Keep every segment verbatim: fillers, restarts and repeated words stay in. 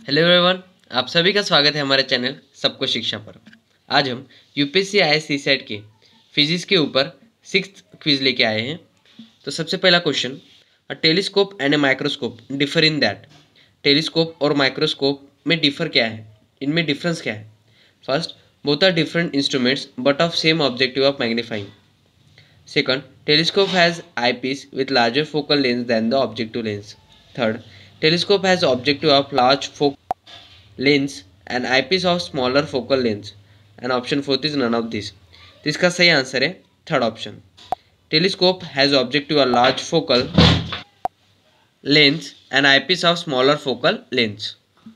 Hello everyone, आप सभी का स्वागत है हमारे चैनल सबको शिक्षा पर। आज हम यूपीएससी आईएएस सेट के फिजिक्स के ऊपर सिक्स्थ क्विज लेके आए हैं। तो सबसे पहला question, a telescope and a microscope differ in that. Telescope और माइक्रोस्कोप में डिफर क्या है, इनमें डिफरेंस क्या है? First, both are different instruments but of same objective of magnifying. Second, telescope has eyepiece with larger focal length than the objective lens. Third, telescope has objective of large focal length and eyepiece of smaller focal length. And option fourth is none of these. तो इसका सही answer है third option. Telescope has objective of large focal length and eyepiece of smaller focal length.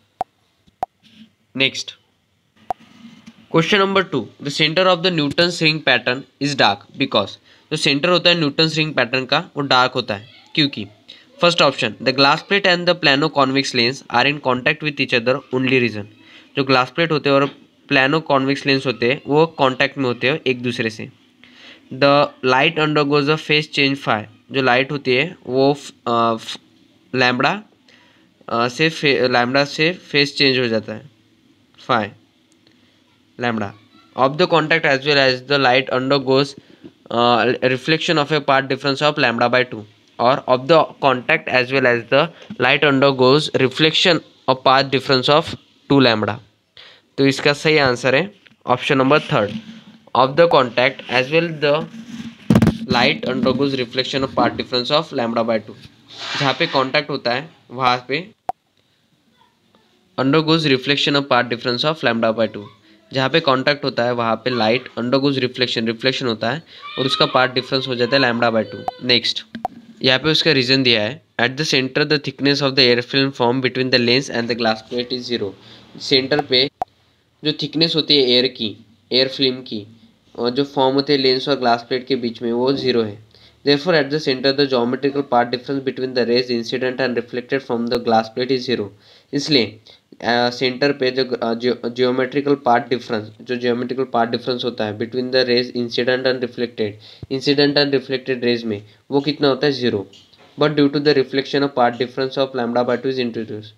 Next, question number two, the center of the Newton ring pattern is dark because. जो center होता है Newton ring pattern का वो dark होता है क्योंकि first option, the glass plate and the plano convex lens are in contact with each other only reason. जो glass plate होते हैं और प्लानो कॉन्वेक्स लेंस होते हैं वो कॉन्टैक्ट में होते हैं एक दूसरे से। The light undergoes a phase change phi. जो लाइट होती है वो लैम्बडा से लैम्बडा से फेस चेंज हो जाता है phi lambda of the contact as well as the light undergoes uh, reflection of a path difference of lambda by two, or of the contact as well as the light undergoes reflection of path difference of two lambda। तो इसका सही answer है option number third, of the contact as well the light undergoes reflection of path difference of lambda by two. जहाँ पे contact होता है वहाँ पे undergoes reflection of path difference of lambda by two. जहाँ पे कांटेक्ट होता है वहाँ पे लाइट अंडरगोज रिफ्लेक्शन रिफ्लेक्शन होता है और उसका पार्ट डिफरेंस हो जाता है लैम्बडा बाय टू। नेक्स्ट, यहाँ पे उसका रीजन दिया है, at the center the thickness of the air film form between the lens and the glass plate is zero. Center पे जो थिकनेस होती है एयर की, एयर फिल्म की, और जो फॉर्म होते हैं लेंस और ग्लास प्लेट के बीच में वो जीरो है। Therefore, at the center, the geometrical path difference between the rays incident and reflected from the glass plate is zero। इसलिए सेंटर पे जो जियोमेट्रिकल पार्ट डिफरेंस जो जियोमेट्रिकल पार्ट डिफरेंस होता है between the rays incident and reflected incident and reflected rays में वो कितना होता है zero. But due to the reflection of part difference of lambda by two is introduce.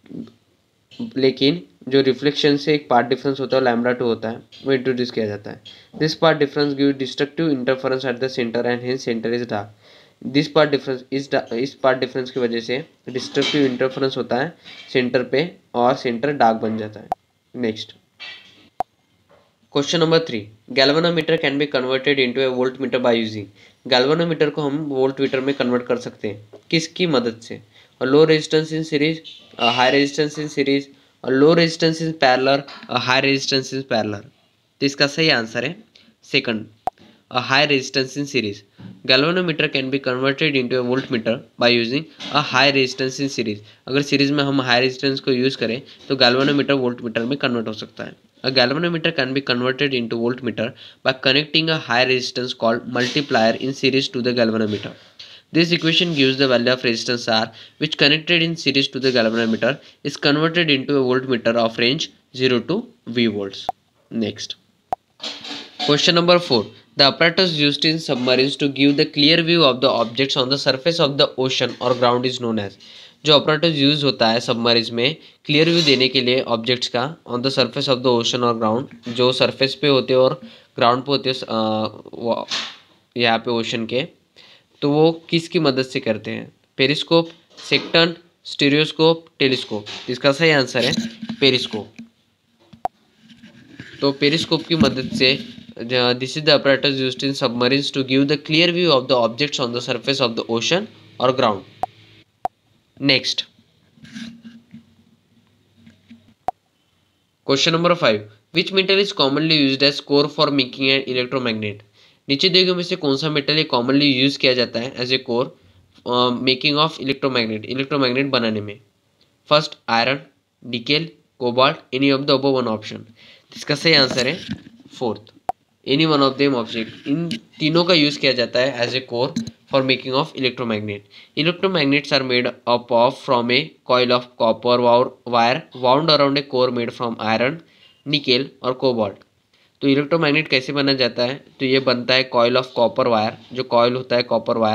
लेकिन जो रिफ्लेक्शन से एक पार्ट डिफरेंस होता है लैम्बडा टू होता है वो इंट्रोड्यूस किया जाता है। This part difference give destructive interference at the center and hence center is dark. This part difference इस इस पार्ट डिफरेंस की वजह से डिस्ट्रक्टिव इंटरफेरेंस होता है सेंटर पे और सेंटर डार्क बन जाता है। Next, question number three, galvanometer can be converted into a volt meter by using. Galvanometer को हम वोल्ट मीटर में कन्वर्ट कर सकते हैं किसकी मदद से? Low resistance in series, high resistance in series, low resistance in parallel, high resistance in parallel. तो इसका सही आंसर है second, a high resistance in series. Galvanometer can be converted into a voltmeter by using a high resistance in series। अगर series में हम high resistance को use करें तो गैल्वेनोमीटर वोल्टमीटर में कन्वर्ट हो सकता है। A galvanometer can be converted into voltmeter by connecting a high resistance called multiplier in series to the galvanometer। This equation gives the value of resistance R which connected in series to the galvanometer is converted into a voltmeter of range zero to V volts। Next, question number four, the apparatus used in submarines to give the clear view of the objects on the surface of the ocean or ground is known as। जो apparatus use होता है सबमरीज में clear view देने के लिए objects का on the surface of the ocean और ground, जो सरफेस पे होते हैं और ग्राउंड पे होते हैं यहाँ पे ओशन के, तो वो किसकी मदद से करते हैं? Periscope, sextant, stereoscope, telescope. इसका सही आंसर है पेरिस्कोप। तो पेरिस्कोप की मदद से this is the apparatus used in submarines to give the clear view of the objects on the surface of the ocean or ground। Next, question number five, which metal is commonly used as core for making an electromagnet। नीचे दिए गए में से कौन सा metal commonly use किया जाता है as a core making of electromagnet, electromagnet बनाने में? First, iron, nickel, cobalt, any of the above one option. इसका सही आंसर है fourth, any one of them object. इन तीनों का यूज किया जाता है as a core for making of electromagnet. Electromagnets are made up of from a coil of copper wire wound around a core made from iron, nickel और cobalt. तो electromagnet कैसे बना जाता है? तो ये बनता है कॉइल ऑफ कॉपर वायर, जो कॉइल होता है copper wire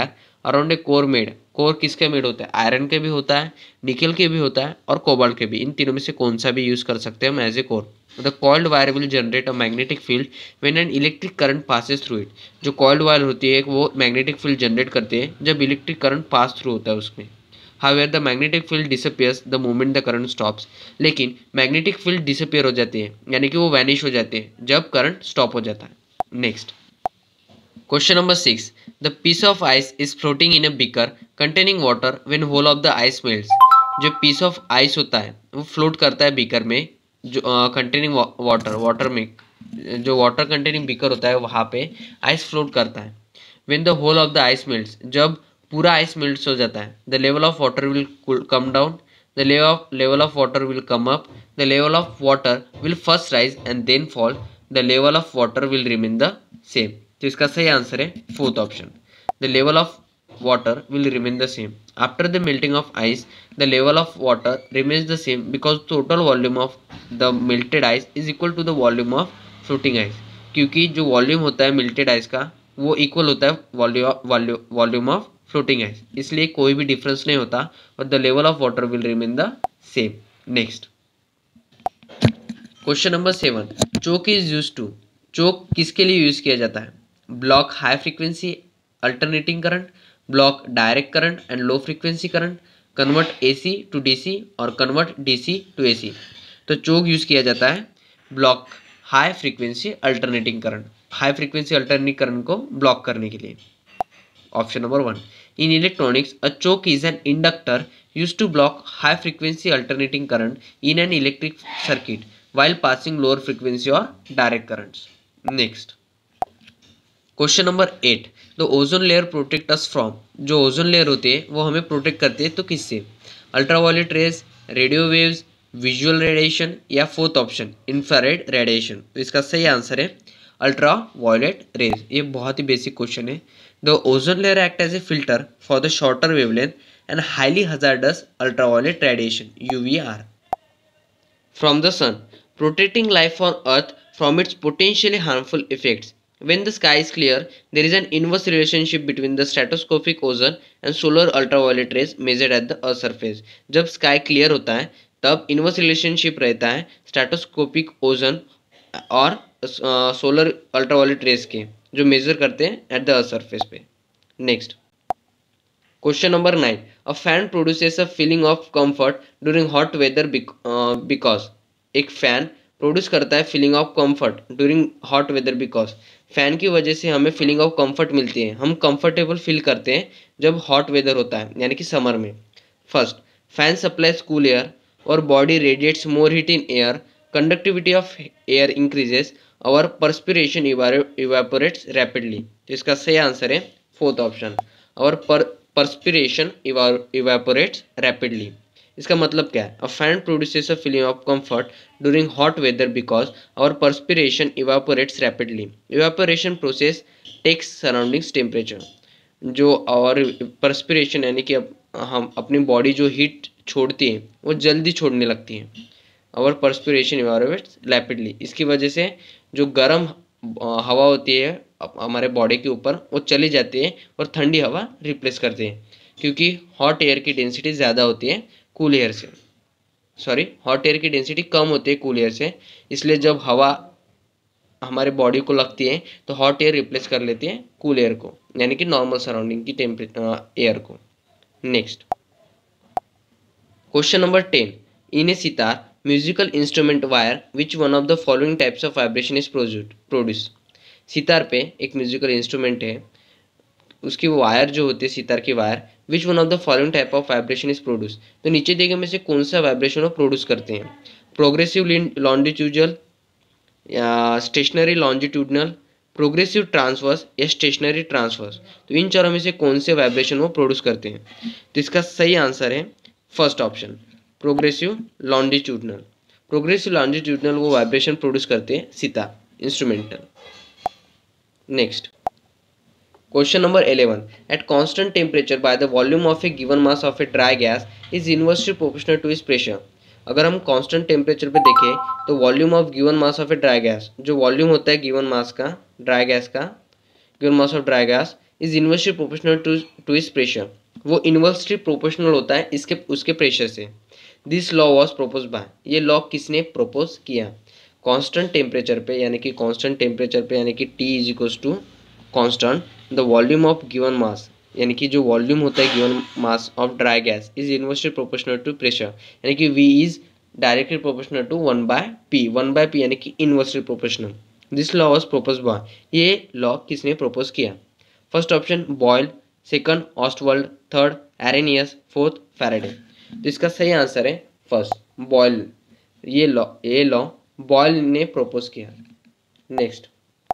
around a core made. Core किसके मेड होता है? आयरन के भी होता है, निकल के भी होता है और कोबाल्ट के भी। इन तीनों में से कौन सा भी यूज कर सकते हैं हम as a core. The coiled wire will generate a magnetic field when an electric current passes through it. जो कॉइल्ड वायर होती है वो मैग्नेटिक फील्ड जनरेट करती है जब इलेक्ट्रिक करंट पास थ्रू होता है उसमें। However, the magnetic field disappears the moment the current stops. लेकिन मैग्नेटिक फील्ड डिसअपियर हो जाती है, यानी कि वो वैनिश हो जाते हैं जब करंट स्टॉप हो जाता है। Next question number six, the piece of ice is floating in a beaker containing water when whole of the ice melts. जो पीस ऑफ आइस होता है वो फ्लोट करता है बीकर में, जो कंटेनिंग वाटर वाटर में जो वाटर कंटेनिंग बीकर होता है वहाँ पे आइस फ्लोट करता है। When the whole of the ice melts, जब पूरा आइस मेल्ट हो जाता है, the level of water will come down, the level of level of water will come up, the level of water will first rise and then fall, the level of water will remain the same. तो इसका सही answer है fourth option, the level of water will remain the same. After the melting of ice the level of water remains the same because total volume of the melted ice is equal to the volume of floating ice. क्योंकि जो volume होता है melted ice का वो equal होता है volume volume of floating ice, इसलिए कोई भी डिफरेंस नहीं होता और the level of water will remain the same. Next question number seven, choke is use to. Choke किसके लिए यूज किया जाता है? Block high frequency alternating current, block direct current and low frequency current, convert AC to DC और convert DC to AC. तो choke use किया जाता है block high frequency alternating current, high frequency alternating current को block करने के लिए। Option number one, in electronics a choke is an inductor used to block high frequency alternating current in an electric circuit while passing lower frequency or direct currents. Next question number eight, the ozone layer protect us from. जो ozone layer होते हैं वो हमें protect करते हैं तो किससे? Ultraviolet rays, radio waves, visual radiation या फोर्थ ऑप्शन इंफ्रारेड रेडिएशन। तो इसका सही आंसर है अल्ट्रा वायलेट रेज। ये बहुत ही बेसिक क्वेश्चन है। The ozone layer act as a filter for the shorter wavelength and highly hazardous ultraviolet radiation U V R from the sun, protecting life on earth from its potentially harmful effects. When the sky is clear, there is an inverse relationship between the stratoscopic ozone and solar ultraviolet rays measured at the earth surface. जब sky clear होता है तब inverse relationship रहता है stratospheric ozone और solar ultraviolet rays के, जो measure करते हैं एट द अर्थ सरफेस पे। Next question number nine, a fan produces a feeling of comfort during hot weather because. एक फैन प्रोड्यूस करता है feeling of comfort during hot weather because. Fan की वजह से हमें फीलिंग ऑफ कंफर्ट मिलती है, हम कंफर्टेबल फील करते हैं जब हॉट वेदर होता है यानी कि समर में। First, fan supplies cool air और body radiates more heat in air, conductivity of air increases और परस्पिरेशन इवेपोरेट्स रैपिडली। तो इसका सही आंसर है फोर्थ ऑप्शन, और परस्पिरेशन इवेपोरेट्स रैपिडली। इसका मतलब क्या है? A fan produces a feeling of comfort during hot weather because our perspiration evaporates rapidly. Evaporation process takes surroundings temperature. जो और परस्पिरेशन यानी कि हम अपनी बॉडी जो हीट छोड़ती है वो जल्दी छोड़ने लगती है, और परस्पिरेशन इवेपोरेट्स रैपिडली। इसकी वजह से जो गर्म हवा होती है हमारे बॉडी के ऊपर वो चली जाती है और ठंडी हवा रिप्लेस करते हैं, क्योंकि हॉट एयर की डेंसिटी ज़्यादा होती है कूल एयर से। सॉरी, हॉट एयर की डेंसिटी कम होती है कूल एयर से, इसलिए जब हवा हमारे बॉडी को लगती है तो हॉट एयर रिप्लेस कर लेती है कूल एयर को, यानी कि नॉर्मल सराउंडिंग की टेम्परेचर एयर को। Next question number ten, in a sitar musical instrument wire which one of the following types of vibration is produce. Sitar पे एक म्यूजिकल इंस्ट्रूमेंट है, उसकी वायर जो होती है सितार की wire, which one of the following type of vibration is produce. तो नीचे दिए गए में से कौन सा वाइब्रेशन वो प्रोड्यूस करते हैं? प्रोग्रेसिव लॉन्जिट्यूडल या स्टेशनरी लॉन्जिट्यूडनल, प्रोग्रेसिव ट्रांसवर्स या स्टेशनरी ट्रांसवर्स। तो इन चारों में से कौन से वाइब्रेशन वो प्रोड्यूस करते हैं? तो इसका सही आंसर है first option, progressive longitudinal. Progressive longitudinal वो वाइब्रेशन प्रोड्यूस करते हैं sitar instrumental. Next question number eleven, at constant temperature by the volume of a given mass of a dry gas is inversely proportional to is pressure. अगर हम constant temperature पे देखें तो volume of given mass of a dry gas, जो volume होता है given mass का dry gas का, given mass of dry gas is inversely proportional to to इस प्रेशर, वो इन्वर्सली प्रोपोर्शनल होता है इसके उसके प्रेशर से। This law was propose by, ये लॉ किसने प्रपोज किया? कांस्टेंट टेम्परेचर पे, यानी कि कांस्टेंट टेम्परेचर पे यानी कि T is equals to constant the volume of given mass, यानी कि जो वॉल्यूम होता है given mass of dry gas is inversely proportional to pressure, यानी कि V is directly proportional to one by P, one by P यानी कि inversely proportional. This law was propose by, ये लॉ किसने प्रपोज किया? First option Boyle, second Ostwald, third Arrhenius, fourth Faraday. तो इसका सही आंसर है फर्स्ट बॉयल, ये लॉ ये लॉ बॉयल ने प्रपोज किया। Next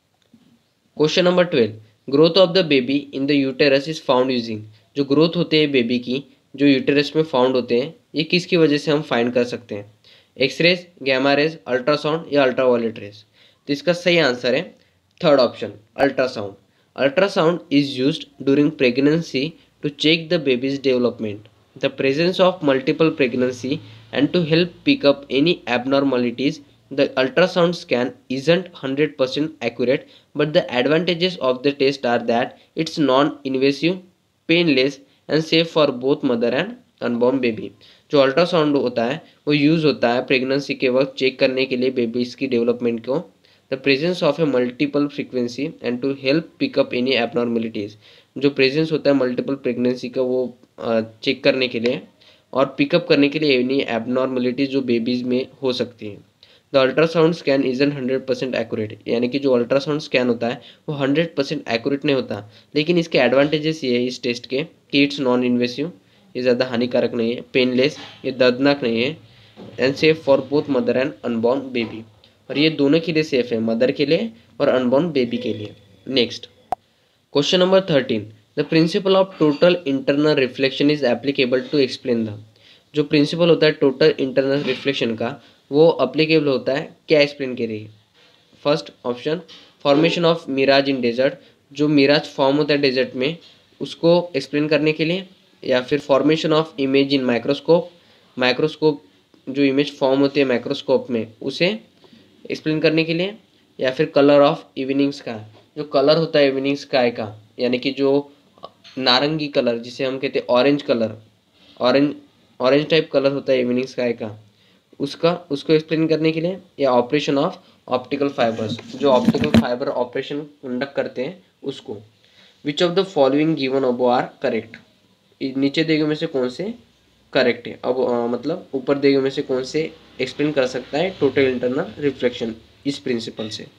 question number twelve, growth of the baby in the uterus is found using, जो ग्रोथ होते हैं बेबी की जो यूटेरस में फाउंड होते हैं ये किसकी वजह से हम फाइंड कर सकते हैं? एक्सरेज, गैमा रेज, अल्ट्रासाउंड या अल्ट्रावायलेट रेज। तो इसका सही आंसर है third option ultrasound. Ultrasound is used during pregnancy to check the baby's development, the presence of multiple pregnancy and to help pick up any abnormalities. The ultrasound scan isn't one hundred percent accurate, but the advantages of the test are that it's non-invasive, painless and safe for both mother and unborn baby. जो ultrasound होता है वो use होता है pregnancy के वक्त check करने के लिए बेबीज की डेवलपमेंट को, the presence of a multiple frequency and to help pick up any abnormalities, जो प्रेजेंस होता है मल्टीपल प्रेगनेंसी का वो चेक करने के लिए और पिकअप करने के लिए एनी एबनॉर्मलिटीज जो बेबीज में हो सकती हैं। The ultrasound scan isn't hundred percent accurate, यानी कि जो अल्ट्रासाउंड स्कैन होता है वो हंड्रेड परसेंट एक्यूरेट नहीं होता, लेकिन इसके एडवांटेजेस ये है इस टेस्ट के कि इट्स नॉन इन्वेसिव, ये ज़्यादा हानिकारक नहीं है, पेनलेस, ये दर्दनाक नहीं है, and safe for both mother and unborn baby, और ये दोनों के लिए सेफ है, मदर के लिए और अनबॉर्न बेबी के लिए। Next question number thirteen, the principle of total internal reflection is applicable to explain the, जो प्रिंसिपल होता है टोटल इंटरनल रिफ्लेक्शन का वो अप्लीकेबल होता है क्या एक्सप्लेन करिए? First option formation of mirage in desert, जो मिराज फॉर्म होता है डेजर्ट में उसको एक्सप्लेन करने के लिए, या फिर formation of image in microscope, microscope जो इमेज फॉर्म होती है माइक्रोस्कोप में उसे एक्सप्लेन करने के लिए, या फिर कलर ऑफ इवनिंग स्काई, जो कलर होता है इवनिंग स्काई का यानी कि जो नारंगी कलर जिसे हम कहते हैं orange colour, orange orange type colour होता है इवनिंग स्काई का, उसका उसको एक्सप्लेन करने के लिए, या ऑपरेशन ऑफ ऑप्टिकल फाइबर्स, जो ऑप्टिकल फाइबर ऑपरेशन कंडक्ट करते हैं उसको। Which of the following given above are correct, नीचे दिए गए में से कौन से करेक्ट है? अब आ, मतलब ऊपर दिए गए में से कौन से एक्सप्लेन कर सकता है टोटल इंटरनल रिफ्लेक्शन इस प्रिंसिपल से?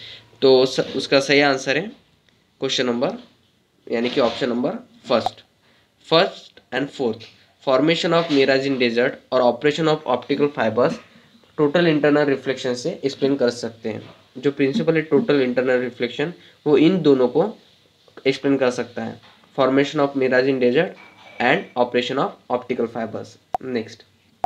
तो स, उसका सही आंसर है क्वेश्चन नंबर यानी कि option number first first and fourth, formation of mirage in desert और operation of optical fibres total internal reflection से एक्सप्लेन कर सकते हैं। जो प्रिंसिपल है टोटल इंटरनल रिफ्लेक्शन वो इन दोनों को एक्सप्लेन कर सकता है, formation of mirage in desert and operation of optical fibres. Next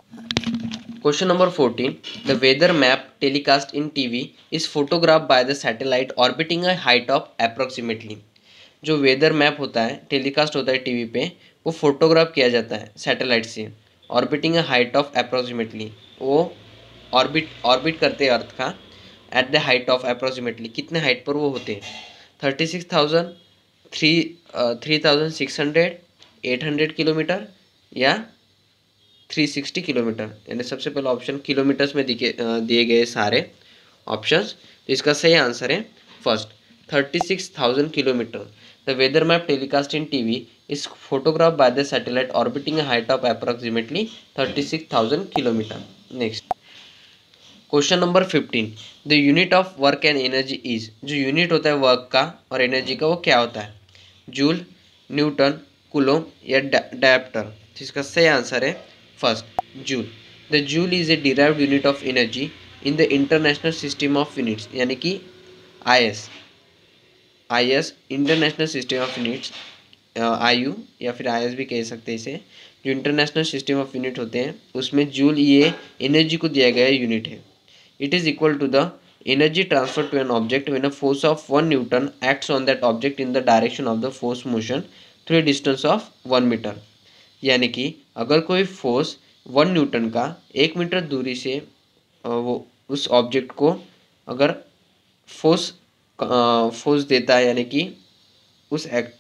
question number fourteen, the weather map telecast in TV is photograph by the satellite orbiting a height of approximately, जो weather map होता है telecast होता है TV पे वो photograph किया जाता है सैटेलाइट से, orbiting a height of approximately, वो ऑर्बिट ऑर्बिट करते हैं अर्थ का at the height of approximately, कितने हाइट पर वो होते हैं? Thirty six thousand three three thousand six hundred eight hundred kilometre या थ्री सिक्सटी किलोमीटर, यानी सबसे पहला ऑप्शन किलोमीटर्स में दिए दिए गए सारे ऑप्शंस, तो इसका सही आंसर है first thirty six thousand kilometre. The weather map telecast in TV is photographed by the satellite orbiting a height of approximately thirty-six thousand kilometer. Next question number fifteen, the unit of work and energy is, जो unit होता है work का और energy का वो क्या होता है? जूल, न्यूटन, कूलोम या डायप्टर? इसका सही आंसर है first joule. The joule is a derived unit of energy in the international system of units, यानी कि I S I S international system of units, I U या फिर I S भी कह सकते हैं इसे, जो इंटरनेशनल सिस्टम ऑफ यूनिट होते हैं उसमें जूल ये एनर्जी को दिया गया यूनिट है। It is equal to the energy transfer to an object when a force of one newton acts on that object in the direction of the force motion through a distance of one metre, यानी कि अगर कोई force one Newton का एक metre दूरी से वो उस ऑब्जेक्ट को अगर फोर्स फोर्स देता है, यानी कि उस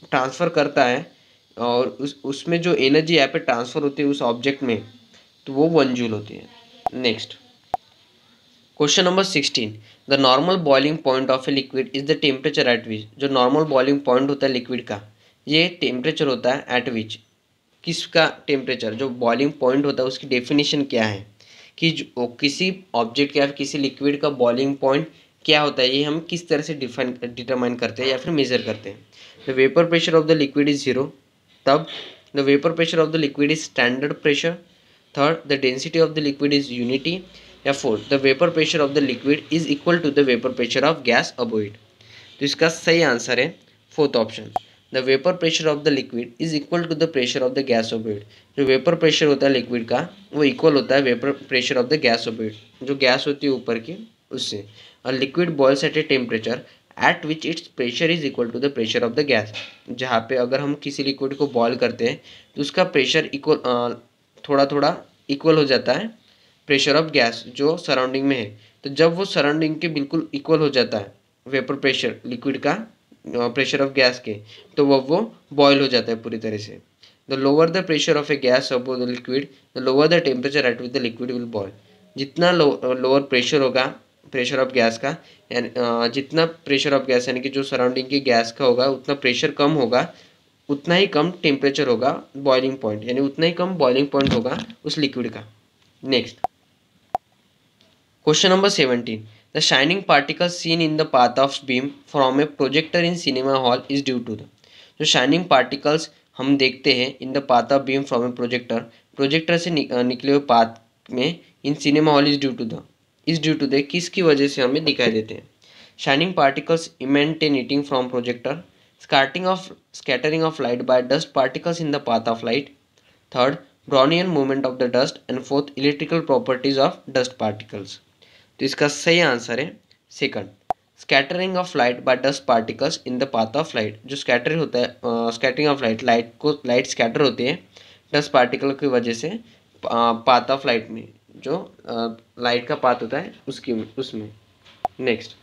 ट्रांसफ़र करता है और उस उसमें जो एनर्जी यहाँ पे ट्रांसफ़र होती है उस ऑब्जेक्ट में, तो वो वन जूल होती है। Next question number sixteen, the normal boiling point of a liquid is the temperature at which. जो नॉर्मल बॉइलिंग पॉइंट होता है लिक्विड का, ये टेम्परेचर होता है एट विच। किसका टेम्परेचर, जो बॉइलिंग पॉइंट होता है उसकी डेफिनेशन क्या है कि जो किसी ऑब्जेक्ट या किसी लिक्विड का बॉइलिंग पॉइंट क्या होता है, ये हम किस तरह से डिफाइन डिटरमाइन करते हैं या फिर मेजर करते हैं। The vapour pressure of the liquid is zero, तब the vapour pressure of the liquid is standard pressure. Third, the density of the liquid is unity. या fourth, the vapour pressure of the liquid is equal to the vapour pressure of gas above it. तो इसका सही answer है fourth option, the vapour pressure of the liquid is equal to the pressure of the gas above it. जो vapour pressure होता है liquid का वो equal होता है vapour pressure of the gas above it, जो गैस होती है ऊपर की उससे। और liquid boils at a temperature at which its pressure is equal to the pressure of the gas. जहाँ पे अगर हम किसी लिक्विड को बॉयल करते हैं तो उसका प्रेशर इक्वल थोड़ा थोड़ा इक्वल हो जाता है प्रेशर ऑफ गैस जो सराउंडिंग में है। तो जब वो सराउंडिंग के बिल्कुल इक्वल हो जाता है वेपर प्रेशर लिक्विड का प्रेशर ऑफ गैस के, तो वो वो बॉयल हो जाता है पूरी तरह से। The lower the pressure of a gas above the liquid, the lower the temperature at which the liquid will boil. जितना लोअर प्रेशर होगा प्रेशर ऑफ गैस का, यानी जितना प्रेशर ऑफ गैस यानी कि जो सराउंडिंग की गैस का होगा उतना प्रेशर कम होगा, उतना ही कम टेम्परेचर होगा बॉइलिंग पॉइंट, यानी उतना ही कम बॉइलिंग पॉइंट होगा उस लिक्विड का। Next question number seventeen, the shining particle seen in the path of beam from a projector in cinema hall is due to the. जो शाइनिंग पार्टिकल्स हम देखते हैं in the path of beam from a projector, projector से नि, निकले हुए path में in cinema hall is due to the, is due to the किसकी वजह से हमें दिखाई देते हैं। Shining particles इमेंट A knitting from projector, scattering of scattering of light by dust particles in the path of light. Third, Brownian movement of the dust. And fourth, electrical properties of dust particles. तो इसका सही answer है second, scattering of light by dust particles in the path of light. जो scatter होता है scattering of light, light को light scatter होती है डस्ट पार्टिकल की वजह से पाथ ऑफ लाइट में, जो लाइट का पाथ होता है उसकी उसमें। Next,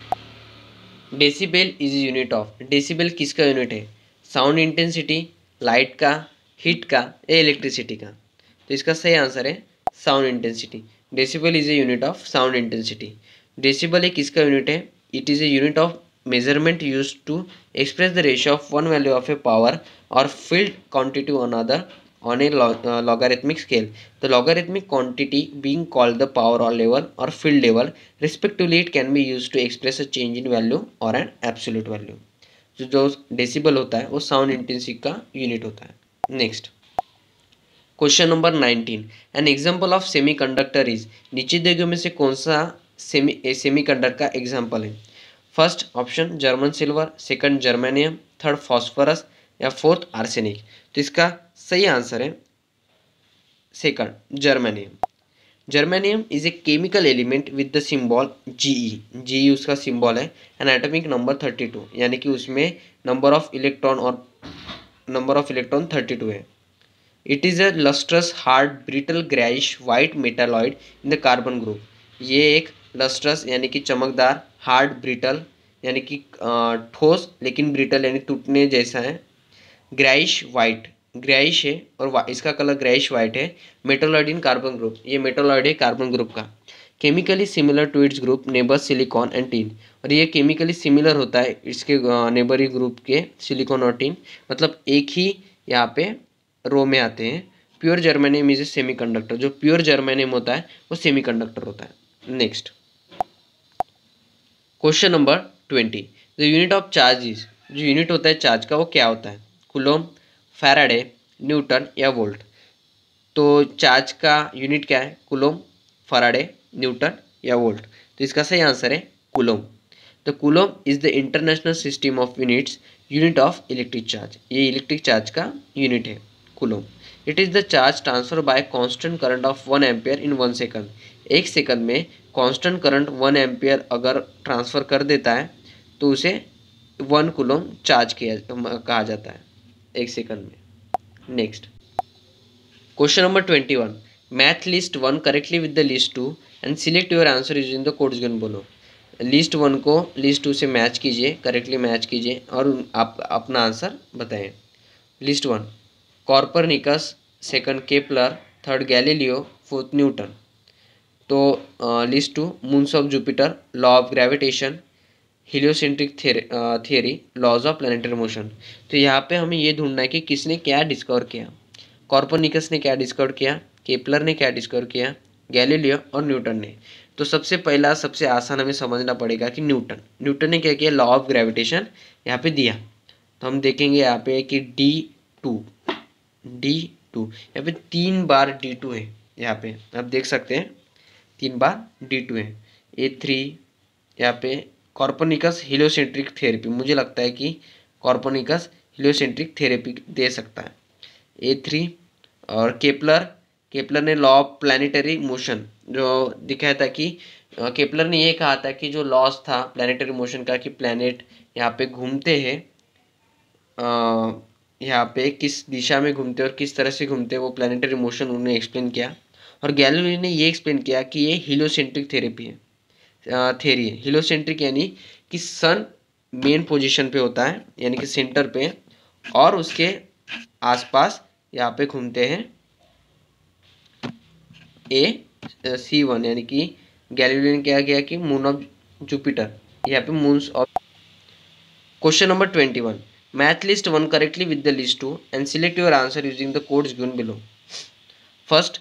decibel is unit of. Decibel किसका यूनिट है, साउंड इंटेंसिटी, लाइट का, हीट का या इलेक्ट्रिसिटी का। तो इसका सही आंसर है sound intensity. Decibel is a unit of sound intensity. Decibel एक किसका यूनिट है, it is a unit of measurement use to express the ratio of one value of a power or field quantity on other on a log- uh, logarithmic scale. The logarithmic quantity being called the power or level or field level respectively, it can be used to express a change in value or an absolute value. जो जो decibel होता है वो sound intensity का unit होता है। Next question number nineteen, an example of semiconductor is. नीचे दिए गए में से कौन सा सेमी सेमी कंडक्टर का एग्जाम्पल है। First option German silver, second germanium, third phosphorus या फोर्थ आर्सेनिक। तो इसका सही आंसर है second germanium. Germanium is a chemical element with the symbol GE. GE उसका सिंबल है। And atomic number thirty two, यानी कि उसमें नंबर ऑफ इलेक्ट्रॉन और number of electron thirty two है। It is a lustrous hard brittle greyish white metalloid in the carbon group. ये एक lustrous यानी कि चमकदार, हार्ड ब्रिटल यानी कि ठोस लेकिन ब्रिटल यानी टूटने जैसा है, ग्रेइश वाइट ग्रेइश है और इसका कलर ग्रेइश वाइट है, मेटालॉइड इन कार्बन ग्रुप। ये मेटालॉइड है कार्बन ग्रुप का। Chemically similar to its group neighbour silicon and tin. और ये केमिकली सिमिलर होता है इसके नेबरी ग्रुप के सिलिकॉन और टीन, मतलब एक ही यहाँ पे रो में आते हैं। Pure germanium is a semiconductor. जो प्योर जर्मेनियम होता है वो सेमीकंडक्टर होता है। Next question number twenty, the unit of charge is. जो यूनिट होता है चार्ज का वो क्या होता है, कूलम, फैराडे, न्यूटन या वोल्ट। तो चार्ज का यूनिट क्या है, कूलम, फैराडे, न्यूटन या वोल्ट। तो इसका सही आंसर है coulomb. The coulomb is the international system of units unit of electric charge. ये इलेक्ट्रिक चार्ज का यूनिट है coulomb. It is the charge transfer by constant current of one ampere in one second. एक second में constant current one ampere अगर transfer कर देता है तो उसे वन कूलम चार्ज किया कहा जाता है एक सेकंड में। Next question number twenty one, match list one correctly with the list two and select your answer using the codes given below. List one को लिस्ट टू से मैच कीजिए, correctly match कीजिए और आप अपना आंसर बताएं। List one Copernicus, second Kepler, third Galileo, fourth Newton. तो list two moons of Jupiter, law of gravitation, heliocentric theory, laws of planetary motion. तो यहाँ पे हमें ये ढूंढना है कि किसने क्या डिस्कवर किया। कॉर्परनिकस ने क्या डिस्कवर किया, केपलर ने क्या डिस्कवर किया, गैलीलियो और न्यूटन ने। तो सबसे पहला सबसे आसान हमें समझना पड़ेगा कि न्यूटन न्यूटन ने क्या किया, लॉ ऑफ ग्रेविटेशन यहाँ पे दिया। तो हम देखेंगे यहाँ पे कि डी टू डी टू यहाँ पे तीन बार डी टू है। यहाँ पे आप देख सकते हैं तीन बार डी टू है। ए थ्री यहाँ पे कॉर्परनिकस हीलियोसेंट्रिक थेरेपी, मुझे लगता है कि कॉर्परनिकस हीलियोसेंट्रिक थेरेपी दे सकता है। ए थ्री और केपलर केपलर ने लॉ ऑफ प्लैनेटरी मोशन जो दिखाया था कि केपलर ने ये कहा था कि जो लॉस था प्लैनेटरी मोशन का कि प्लैनेट यहाँ पे घूमते हैं, यहाँ पे किस दिशा में घूमते और किस तरह से घूमते वो प्लैनेटरी मोशन उन्होंने एक्सप्लेन किया। और गैलीलियो ने ये एक्सप्लेन किया कि ये हीलियोसेंट्रिक थेरेपी है, थेरी है। हीलियोसेंट्रिक यानी कि सन मेन पोजीशन पे होता है यानी कि सेंटर पे, और उसके आसपास यहाँ पे घूमते हैं ए सी वन, यानी कि गैलीलियो ने क्या किया कि मून ऑफ जुपिटर, यहाँ पे moons of. Question number twenty one match list one correctly with the list two and select your answer using the codes given below. First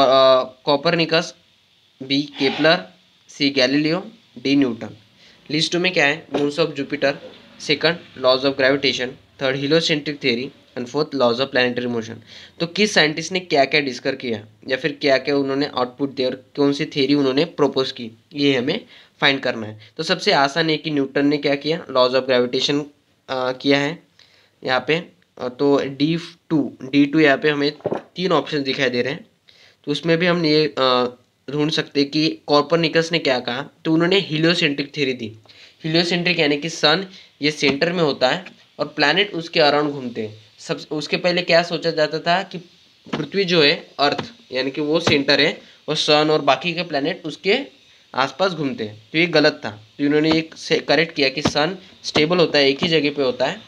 Copernicus, B Kepler, C Galileo, D Newton. List two में क्या है, moons of Jupiter, second laws of gravitation, third heliocentric theory and fourth laws of planetary motion. तो किस scientist ने क्या क्या discover किया या फिर क्या क्या उन्होंने आउटपुट दिया और कौन सी थ्योरी उन्होंने प्रपोज की, ये हमें फाइंड करना है। तो सबसे आसान है कि न्यूटन ने क्या किया, लॉज ऑफ ग्रेविटेशन किया है यहाँ पे। तो डी टू डी टू यहाँ पे हमें तीन ऑप्शन दिखाई दे रहे हैं, तो उसमें भी हम ये ढूंढ सकते हैं कि कॉर्परनिकस ने क्या कहा। तो उन्होंने हीलियोसेंट्रिक थ्योरी दी। हीलियोसेंट्रिक यानी कि सन ये सेंटर में होता है और प्लैनेट उसके अराउंड घूमते हैं। सब उसके पहले क्या सोचा जाता था कि पृथ्वी जो है अर्थ यानी कि वो सेंटर है और सन और बाकी के प्लैनेट उसके आसपास घूमते हैं। तो ये गलत था। तो इन्होंने एक से करेक्ट किया कि सन स्टेबल होता है, एक ही जगह पे होता है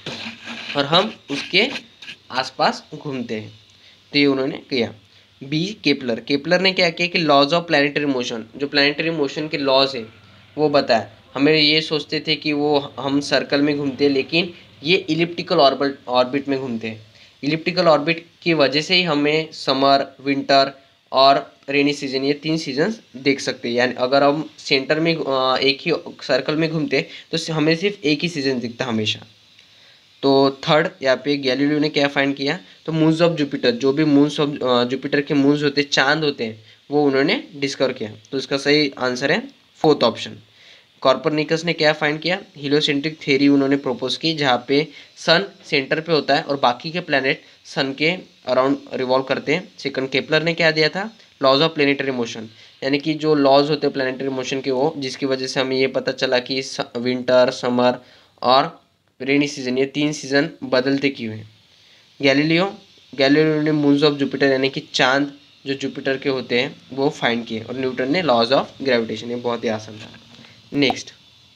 और हम उसके आसपास घूमते हैं। तो ये उन्होंने किया। बी केपलर केपलर ने क्या किया कि लॉज ऑफ प्लैनेटरी मोशन, जो प्लैनेटरी मोशन के लॉज है वो बताया। हमें ये सोचते थे कि वो हम सर्कल में घूमते हैं, लेकिन ये इलिप्टिकल ऑर्बिट ऑर्बिट में घूमते हैं। इलिप्टिकल ऑर्बिट की वजह से ही हमें समर, विंटर और रेनी सीजन, ये तीन सीजन्स देख सकते हैं। यानी अगर हम सेंटर में एक ही सर्कल में घूमते तो हमें सिर्फ एक ही सीजन दिखता हमेशा। तो थर्ड यहाँ पे गैलीलियो ने क्या फाइंड किया, तो मून्स ऑफ जुपिटर, जो भी मून्स ऑफ जुपिटर के मून्स होते हैं, चांद होते हैं, वो उन्होंने डिस्कवर किया। तो इसका सही आंसर है फोर्थ ऑप्शन। कॉर्परनिकस ने क्या फाइंड किया, हीलियोसेंट्रिक थ्योरी उन्होंने प्रपोज की, जहाँ पे सन सेंटर पे होता है और बाकी के प्लैनेट सन के अराउंड रिवॉल्व करते हैं। सेकंड केपलर ने क्या दिया था, लॉज ऑफ प्लैनेटरी मोशन, यानी कि जो लॉज होते हैं प्लैनेटरी मोशन के वो, जिसकी वजह से हमें ये पता चला कि विंटर, समर और रेनी सीजन, ये तीन सीजन बदलते क्यों हैं। गैलीलियो गैलीलियो ने मून्स ऑफ जुपिटर यानी कि चांद जो जुपिटर के होते हैं वो फाइंड किए, और न्यूटन ने लॉज ऑफ ग्रेविटेशन। ये बहुत ही आसान था। Next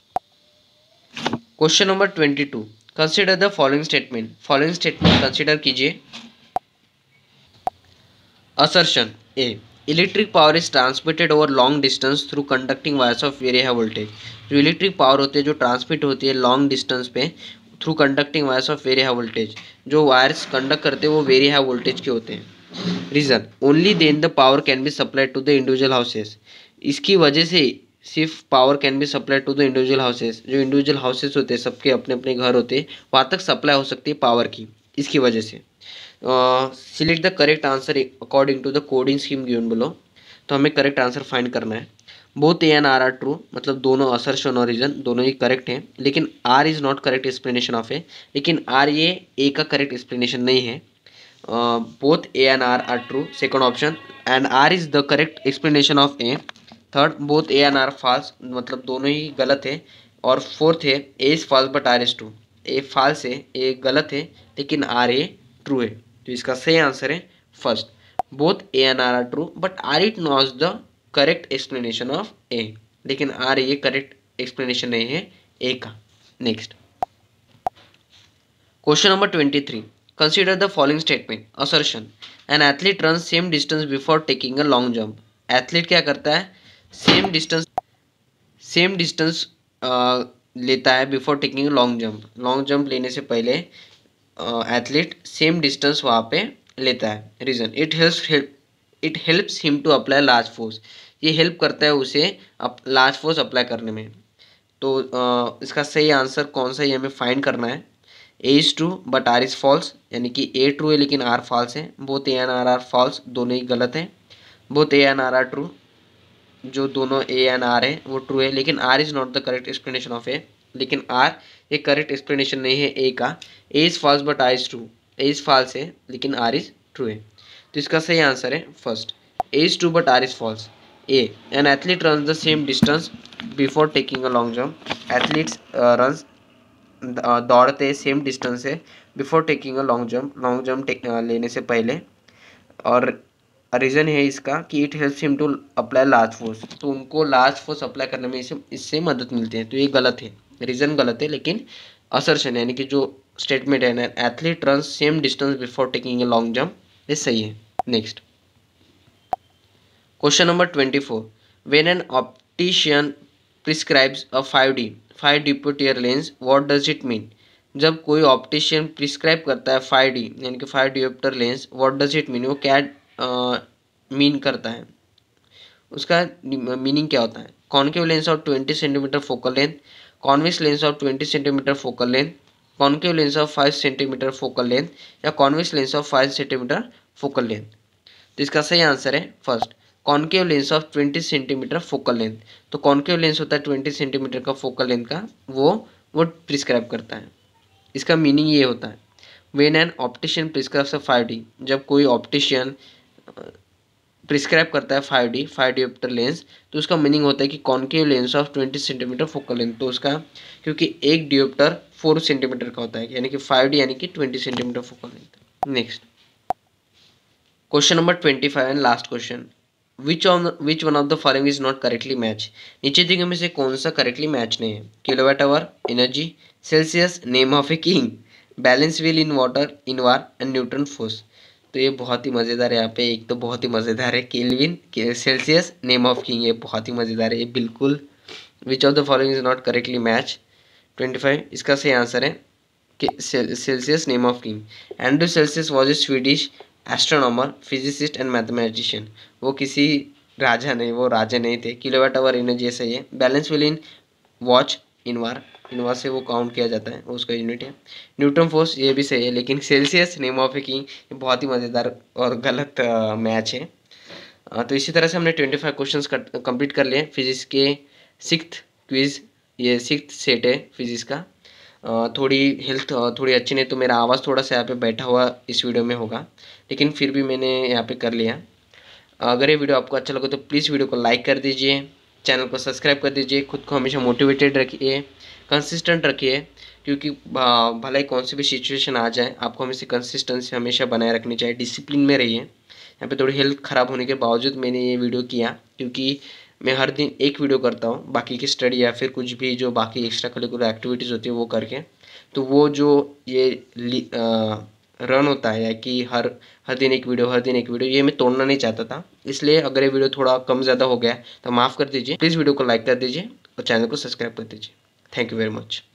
question number twenty two consider the following statement. Following statement consider कीजिए। Assertion A, electric power is transmitted over long distance through conducting wires of very high voltage. जो electric power होती है जो ट्रांसमिट होती है long distance पे through conducting wires of very high voltage, जो wires conduct करते हैं वो वेरी हाई वोल्टेज के होते हैं। Reason, only then the power can be supplied to the individual houses. इसकी वजह से सिर्फ power can be supplied to the individual houses, जो इंडिविजुअल हाउसेस होते हैं सबके अपने अपने घर होते हैं, वहाँ तक सप्लाई हो सकती है पावर की, इसकी वजह से। Select the correct answer according to the coding scheme given below. तो हमें करेक्ट आंसर फाइंड करना है। Both A and R are true, मतलब दोनों असर्शन और रीजन दोनों ही करेक्ट हैं, लेकिन R is not correct explanation of A, लेकिन आर ये ए का करेक्ट एक्सप्लेनेशन नहीं है। Both A and R are true, second option, and R is the correct explanation of A. Third, both A and R false, मतलब दोनों ही गलत है। और फोर्थ है A is false but R is true, A false है, A गलत है, लेकिन आर ए ट्रू है। तो इसका सही आंसर है first, both A and R are true but R it not the correct explanation of A, लेकिन आर ये करेक्ट एक्सप्लेनेशन नहीं है ए का। Next question number twenty three, consider the following statement assertion an athlete run same distance before taking a long jump. Athlete क्या करता है, same distance same distance लेता है before taking a long jump. Long jump लेने से पहले athlete same distance वहाँ पे लेता है। Reason, it helps it helps him to apply large force. ये हेल्प करता है उसे अप लार्ज फोर्स अप्लाई करने में। तो uh, इसका सही आंसर कौन सा, ये हमें फाइंड करना है। A is true but R is false, यानी कि ए ट्रू है लेकिन आर फॉल्स है। Both A and R are false, दोनों ही गलत है। Both A and R are true, जो दोनों ए एंड आर है वो ट्रू है, लेकिन R is not the correct explanation of A. लेकिन आर ये करेक्ट एक्सप्लेनेशन नहीं है ए का। A is false but R is true, A is false है लेकिन आर इज़ ट्रू है। तो इसका सही आंसर है first, A is true but R is false. A, an athlete runs the same distance before taking a long jump. Athletes runs दौड़ते same distance है before taking a long jump, long jump लेने से पहले। और reason है इसका कि it helps him to apply large force, तो उनको लार्ज फोर्स अप्लाई करने में इससे इससे मदद मिलती है। तो ये गलत है, रीज़न गलत है, लेकिन असर्शन यानी कि जो स्टेटमेंट है ना, athlete run same distance before taking a long jump, ये सही है। Next question number twenty four, when an optician prescribes a five D five dioptre lens what does it mean. जब कोई ऑप्टिशियन प्रिस्क्राइब करता है five D यानी कि five dioptre lens, what does it mean, वो क्या मीन uh, करता है, उसका मीनिंग क्या होता है। Concave lens of twenty centimetre focal length, convex lens of twenty centimetre focal length, concave lens of five centimetre focal length, या convex lens of five centimetre focal length. तो इसका सही आंसर है first, concave lens of twenty centimetre focal length. तो concave lens होता है twenty centimetre का focal length का, वो वो प्रिस्क्राइब करता है। इसका मीनिंग ये होता है, when an optician prescribes a five D, जब कोई ऑप्टिशियन प्रिस्क्राइब करता है five D five dioptre lens, तो उसका मीनिंग होता है कि concave lens of twenty centimetre focal length. तो उसका, क्योंकि एक डियोप्टर फोर सेंटीमीटर का होता है, यानी कि फाइव डी यानी कि twenty centimetre focal length. Next question number twenty five and last question, which on which one of the following is not correctly match. नीचे दिए में से कौन सा करेक्टली मैच नहीं है। Kilowatt hour, energy, Celsius, name of a king, balance wheel in water, invar and Newton force. तो ये बहुत ही मज़ेदार है। यहाँ पे एक तो बहुत ही मज़ेदार है Kelvin, Celsius, name of king, ये बहुत ही मज़ेदार है। ये बिल्कुल which of the following is not correctly match. Twenty five इसका सही आंसर है कि Celsius, name of king. Andrew Celsius was a Swedish astronomer, physicist and mathematician. वो किसी राजा नहीं, वो राजा नहीं थे। किलोवाट आवर एनर्जी सही है। Balance wheel in watch, invar, invar से वो काउंट किया जाता है, वो उसका यूनिट है। न्यूटन फोर्स ये भी सही है, लेकिन Celsius, name of a king, ये बहुत ही मज़ेदार और गलत मैच है। आ, तो इसी तरह से हमने ट्वेंटी फाइव क्वेश्चन कंप्लीट कर लिए फिजिक्स के सिक्स्थ क्विज। ये सिक्स्थ सेट है फिजिक्स का। आ, थोड़ी हेल्थ थोड़ी अच्छी नहीं, तो मेरा आवाज़ थोड़ा सा यहाँ पे बैठा हुआ इस वीडियो में होगा, लेकिन फिर भी मैंने यहाँ पे कर लिया। अगर ये वीडियो आपको अच्छा लगे तो प्लीज़ वीडियो को लाइक कर दीजिए, चैनल को सब्सक्राइब कर दीजिए, खुद को हमेशा मोटिवेटेड रखिए, कंसिस्टेंट रखिए, क्योंकि भले ही कौन सी भी सिचुएशन आ जाए, आपको हमेशा कंसिस्टेंसी हमेशा बनाए रखनी चाहिए, डिसिप्लिन में रहिए। यहाँ पे थोड़ी हेल्थ ख़राब होने के बावजूद मैंने ये वीडियो किया, क्योंकि मैं हर दिन एक वीडियो करता हूँ, बाकी की स्टडी या फिर कुछ भी जो बाकी एक्स्ट्रा करिकुलर एक्टिविटीज़ होती है वो करके। तो वो जो ये आ, रन होता है कि हर हर दिन एक वीडियो हर दिन एक वीडियो, ये मैं तोड़ना नहीं चाहता था। इसलिए अगर ये वीडियो थोड़ा कम ज़्यादा हो गया तो माफ़ कर दीजिए। प्लीज़ वीडियो को लाइक कर दीजिए और चैनल को सब्सक्राइब कर दीजिए। Thank you very much.